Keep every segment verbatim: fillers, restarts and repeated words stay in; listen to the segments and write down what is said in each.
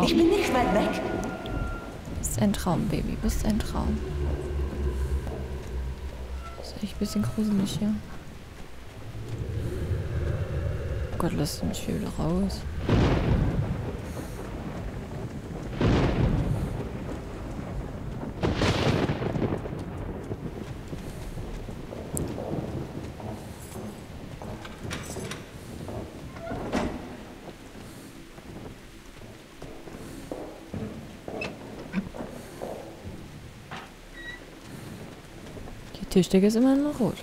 Ich bin nicht weit weg. Bist ein Traum, Baby. Bist ein Traum. Das ist echt ein bisschen gruselig hier. Oh Gott, lass mich hier wieder raus. Die Tischdecke ist immer noch rot.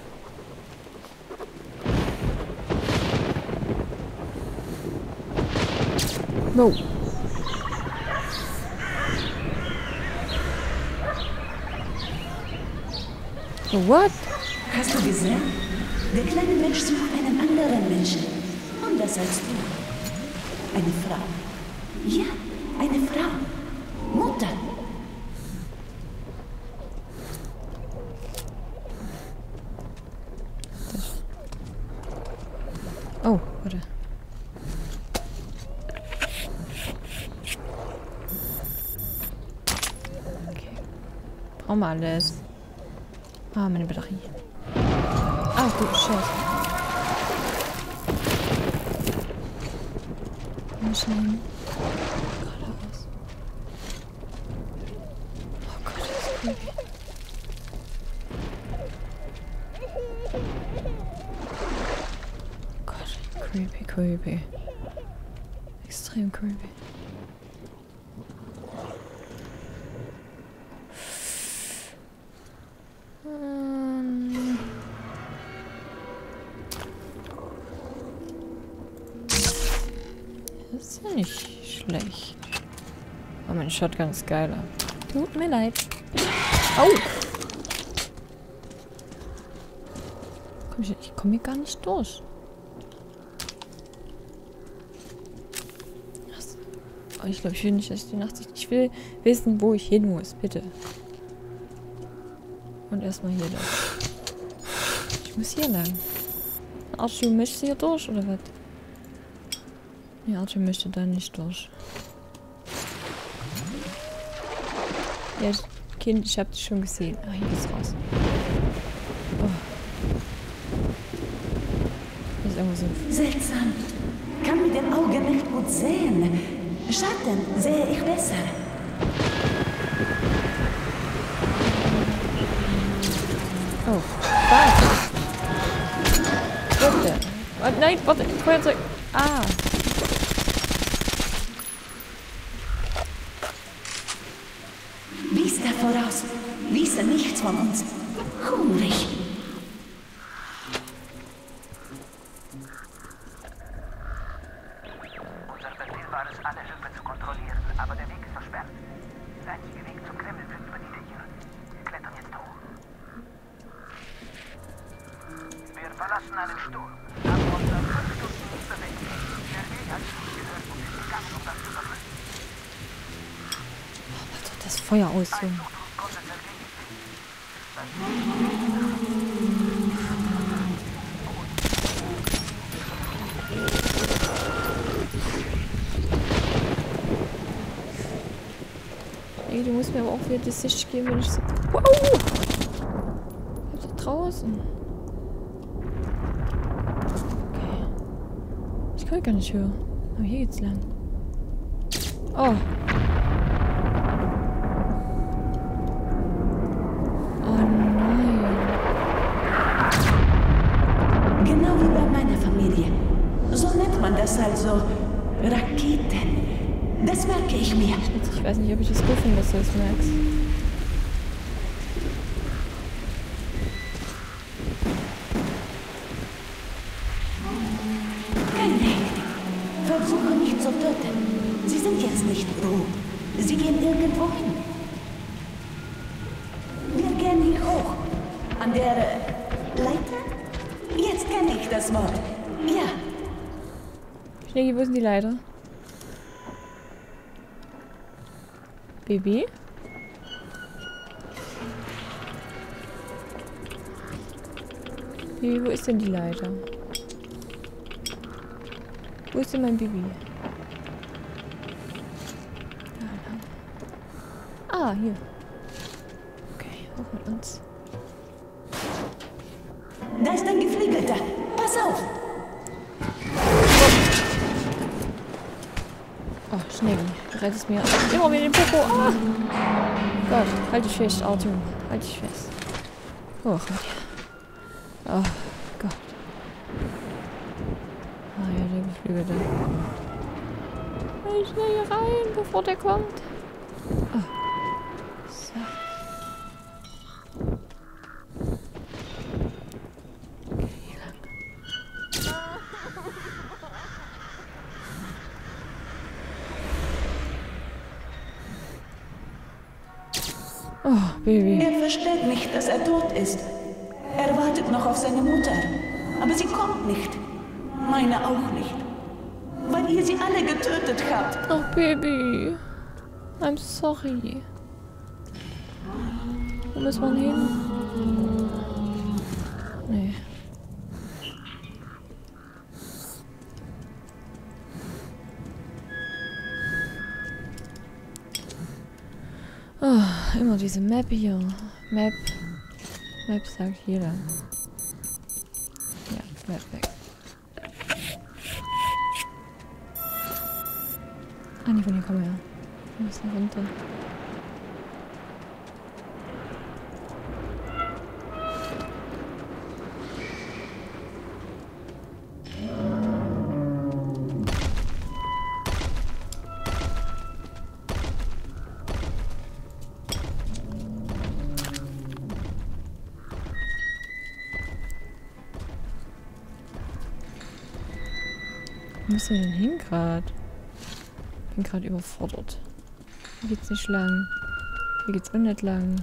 No. What? Hast du gesehen? Der kleine Mensch sucht einen anderen Menschen. Anders als du. Eine Frau. Ja, eine Frau. Mutter. Oh, warte. Okay. Brauchen wir alles. Ah, meine Batterie. Ah, gut, scheiße. Mal schnell. Geradeaus. Oh Gott, das ist creepy. Gott, creepy, creepy. Extrem creepy. Ähm. Das ist ja nicht schlecht. Aber mein Shotgun ist geiler. Tut mir leid. Au! Komm ich, ich komme hier gar nicht durch. Was? Oh, ich glaube, ich will nicht, dass ich die Nachtsicht... Ich will wissen, wo ich hin muss. Bitte. Und erstmal hier lang. Ich muss hier lang. Archie, möchtest du hier durch, oder was? Nee, Archie möchte da nicht durch. Ja, Kind, ich hab dich schon gesehen. Ah, hier geht's raus. Oh. Hier ist irgendwo so... Seltsam. Kann mit dem Auge nicht gut sehen. Schatten sehe ich besser. Oh, was? Bitte. Oh, nein, warte, Feuerzeug. Ah. Wies da voraus. Wisse nichts von uns. Hungrig. Unser Befehl war es, alle Schiffe zu kontrollieren, aber der Weg ist versperrt. Der einzige Weg zum Kreml führt über die Dächer. Wir klettern jetzt hoch. Wir verlassen einen Sturm. Haben uns seit fünf Stunden nicht bewegt. Der Weg hat sich gehört und ist gegangen, um das zu überbrücken. Oh, was soll das Feuer aus? So. Ey, du musst mir aber auch wieder das Sicht geben, wenn ich so... Wow! Ich bin da draußen. Okay. Ich kann gar nicht höher. Aber hier geht's lang. Oh. Oh nein. Genau wie bei meiner Familie. So nennt man das also. Raketen. Das merke ich mir. Ich weiß nicht, ob ich das gut finde, dass du das merkst. Keine. Versuche mich zu töten. Sie sind jetzt nicht roh. Sie gehen irgendwo hin. Wir gehen hier hoch. An der äh, Leiter? Jetzt kenne ich das Wort. Ja. Schneggi, wo ist denn die Leiter? Baby? Baby, wo ist denn die Leiter? Wo ist denn mein Baby? lang? Ah, hier. Okay, hoch mit uns. Da ist ein Geflügelter. Pass auf! Oh, Schneggi, du rettest mir immer wieder den Popo. Ah! Gott, halt dich fest, Arthur. Halt dich fest. Hoch mit dir. Oh Gott. Ah ja, der Geflügelte. Ich schnell hier rein, bevor der kommt. Oh. So. Okay, hier lang. Oh, Baby. Er versteht nicht, dass er tot ist. Er wartet noch auf seine Mutter. Aber sie kommt nicht. Meine auch nicht. Weil ihr sie alle getötet habt. Oh, Baby. I'm sorry. Wo muss man hin? Nee. Oh, immer diese Map hier. Map. Map sagt jeder. Ja, Map weg. Ah, nee, von hier kommen wir ja. Wir müssen runter. Wo müssen wir denn hin gerade? Ich bin gerade überfordert. Hier geht's nicht lang. Hier geht's auch nicht lang.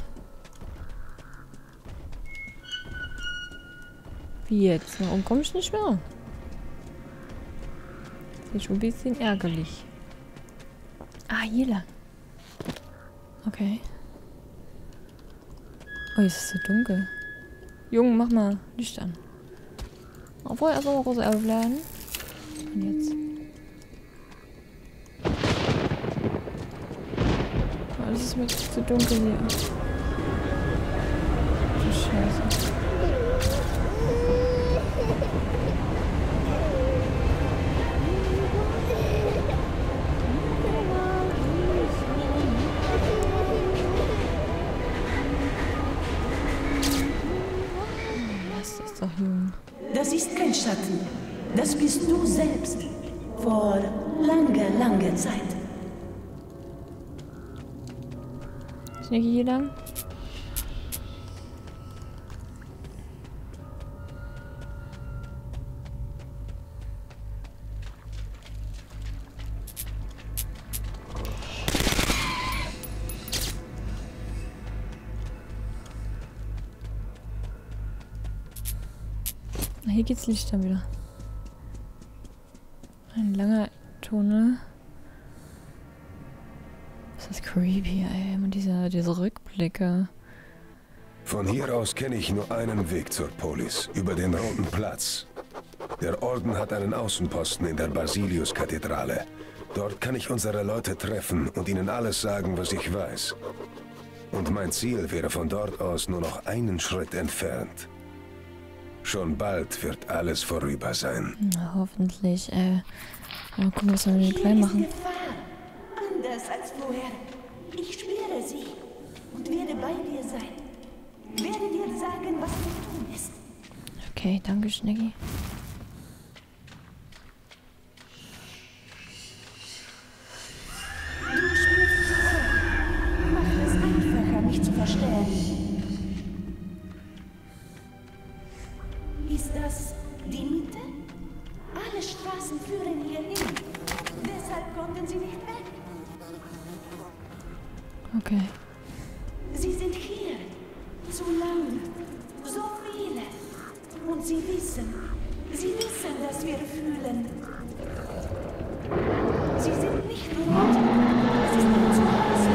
Wie jetzt? Warum komme ich nicht mehr? Das ist schon ein bisschen ärgerlich. Ah, hier lang. Okay. Oh, jetzt ist es so dunkel. Junge, mach mal Licht an. Obwohl, erst mal kurz aufladen. Und jetzt. Oh, das ist mir zu dunkel hier. Oh, Scheiße. Lass das doch, Junge. Das ist kein Schatten. Das bist du selbst. Vor langer, langer Zeit. Schnecki hier lang. Ah, hier geht's Licht dann wieder. Ein langer Tunnel. Das ist creepy, ey. Immer diese, diese Rückblicke. Von hier aus kenne ich nur einen Weg zur Polis, über den Roten Platz. Der Orden hat einen Außenposten in der Basilius-Kathedrale. Dort kann ich unsere Leute treffen und ihnen alles sagen, was ich weiß. Und mein Ziel wäre von dort aus nur noch einen Schritt entfernt. Schon bald wird alles vorüber sein. Na, hoffentlich, äh. Mal gucken, was wir mit dem Kleinen machen. Gefahr. Anders als vorher. Ich spüre sie und werde bei dir sein. Werde dir sagen, was zu tun ist. Okay, danke, Schnecki. Du spielst zu hoch. Mach es einfacher, mich zu verstehen. Ist das die Mitte? Alle Straßen führen hier hin. Deshalb konnten sie nicht weg. Okay. Sie sind hier. Zu lang. So viele. Und sie wissen. Sie wissen, dass wir fühlen. Sie sind nicht rot. Es ist nur zu Hause.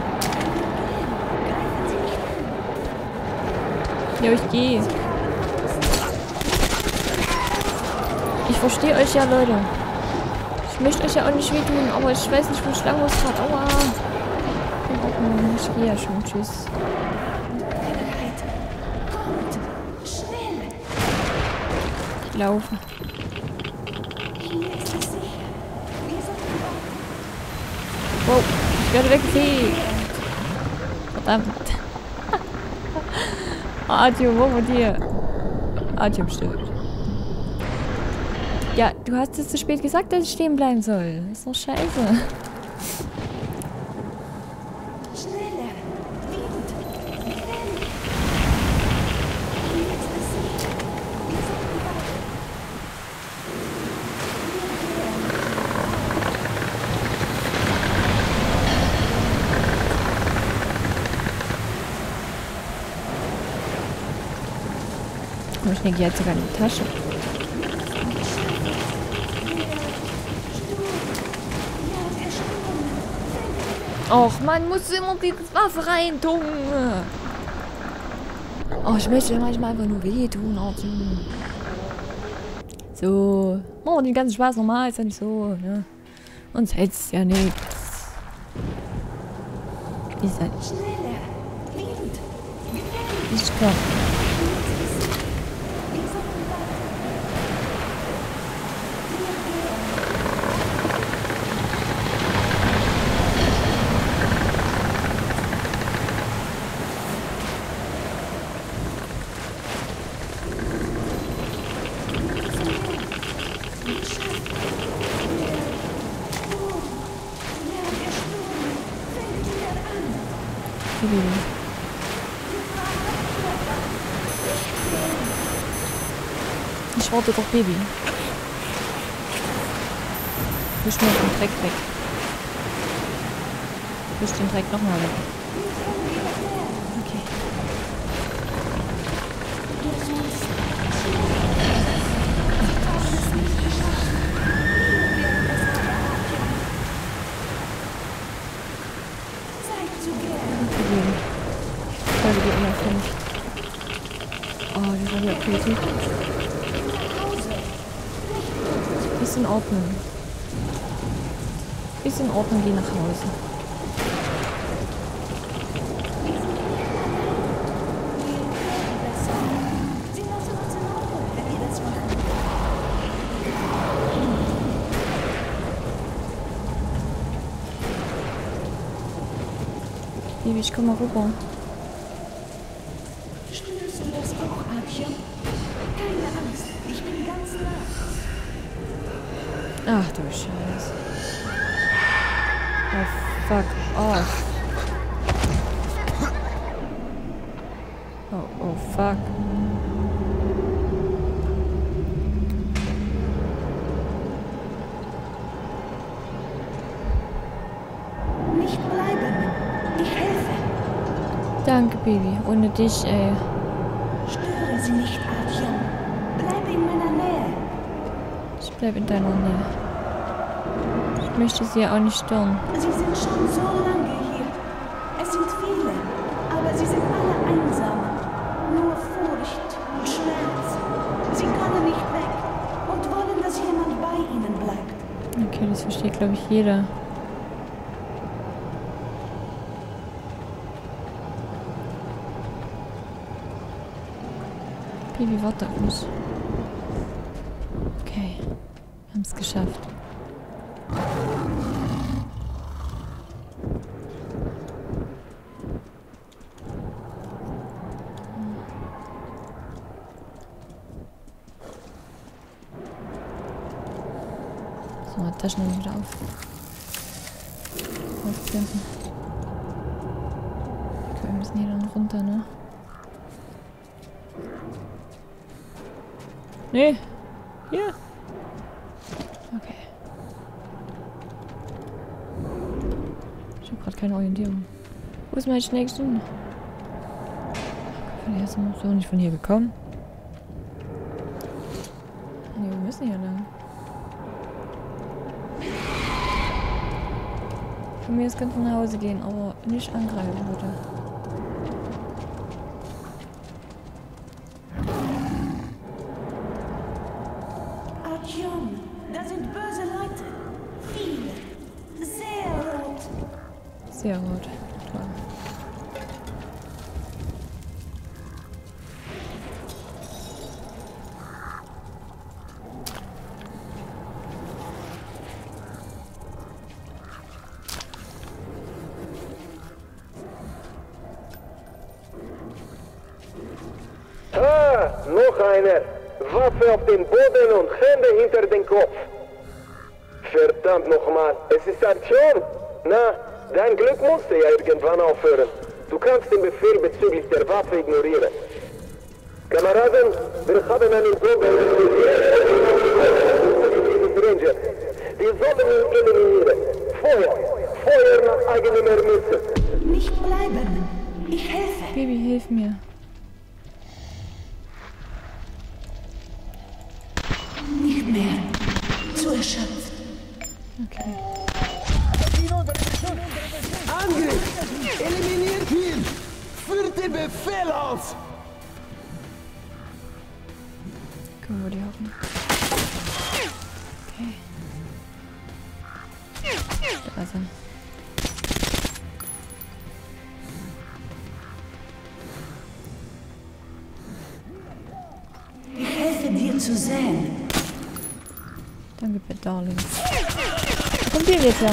Greifen Sie nicht an. Ja, ich gehe. Ich verstehe euch ja, Leute. Ich Ich möchte euch ja auch nicht wehtun, aber ich weiß nicht, wo ich lang muss gerade. Aua. In Ordnung, ich gehe ja schon. Tschüss. Kommt! Schnell! Laufen. Hier ist es sicher. Wir sollten warten. Wow, ich werde weggefegt. Verdammt. Artyom, wo mit dir? Artyom stirbt. Ja, du hast es zu spät gesagt, dass ich stehen bleiben soll. Das ist doch scheiße. Schneller! Wind! Renn! Hier ist es sicher. Wir sollten warten. Oh, ich denke, die hat sogar eine Tasche. Och, man muss immer dieses Wasser rein tun. Oh, ich möchte manchmal einfach nur wehtun. Artyom. So. Oh, den ganzen Spaß normal ist ja nicht so, ne? Uns hält's ja nichts. Ist halt Schneller! Wind! Renn! nicht klar. Wir sollten warten. Ich warte doch, Baby. Wisch mir den Dreck weg. Wisch den Dreck nochmal weg. Okay. Problem. Folge die unerfüllt. Oh, die Radioaktivität. Ist in Ordnung. Ist in Ordnung, geh nach Hause. Sie lassen uns in Ruhe, wenn wir das machen. Baby, ich komm mal rüber. Spürst du das auch, Artyom? Keine Angst, ich bin ganz nah. Ach du Scheiße. Oh fuck off. Oh, oh fuck. Nicht bleiben. Ich helfe. Danke, Baby. Ohne dich, ey. Störe sie nicht, Artyom. Bleib in meiner Nähe. Ich bleib in deiner Nähe. Ich möchte sie ja auch nicht stören. Sie sind schon so lange hier. Es sind viele, aber sie sind alle einsam. Nur Furcht und Schmerz. Sie können nicht weg und wollen, dass jemand bei ihnen bleibt. Okay, das versteht, glaube ich, jeder. Baby, warte auf mich. Okay, wir haben es geschafft. So, Taschen wieder auf. Aufpimpen. Okay, wir müssen hier dann runter, ne? Nee. Hier. Okay. Ich habe gerade keine Orientierung. Wo ist mein Schnäckchen? Von hier sind wir so nicht von hier gekommen. Nee, wir müssen hier lang. Von mir aus könnten wir nach Hause gehen, aber nicht angreifen, bitte. Artyom, da sind böse Leute. Sehr gut. Toll. Ah, noch einer. Waffe auf den Boden und Hände hinter den Kopf. Verdammt nochmal, es ist Aktion. Na, dein Glück musste ja irgendwann aufhören. Du kannst den Befehl bezüglich der Waffe ignorieren. Kameraden, wir haben einen Problem mit Ranger. Wir sollen ihn eliminieren. Feuer! Feuer nach eigenem Ermessen. Nicht bleiben. Ich helfe. Baby, hilf mir. Nicht mehr. Zu erschöpft. Okay. Angriff! Eliminiert ihn! Führt den Befehl aus! Gucken wir die hocken. Okay. Da ist er. Ich helfe dir zu säen. Danke, Pet Darling. Wo kommt ihr jetzt her?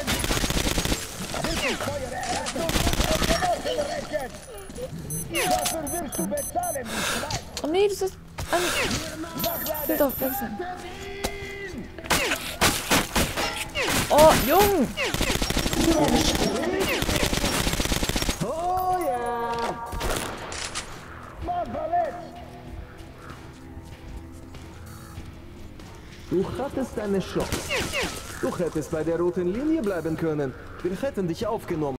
Oh nee, das ist ein... Ich will doch wechseln. Oh, Jung! Oh ja! Du hattest eine Chance. Du hättest bei der roten Linie bleiben können. Wir hätten dich aufgenommen.